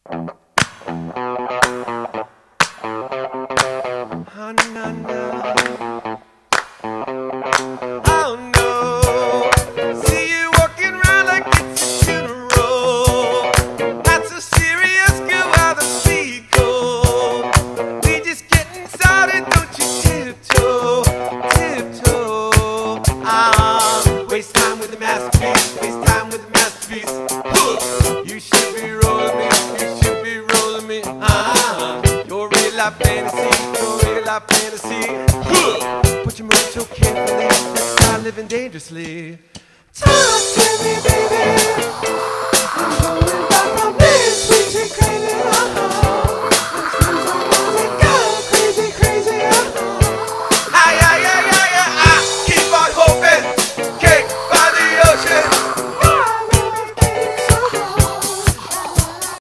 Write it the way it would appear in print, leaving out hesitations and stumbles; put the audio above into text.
Oh no, see you walking around like it's a funeral. That's a serious girl while the sea goes. We just getting started, don't you tiptoe, tiptoe. Waste time with the masterpiece, waste time with the masterpiece. You should be rolling me, you should be rolling me. Your real life fantasy, your real life fantasy. Put your money so carefully, let's start living dangerously. Talk to me, baby. I'm going back from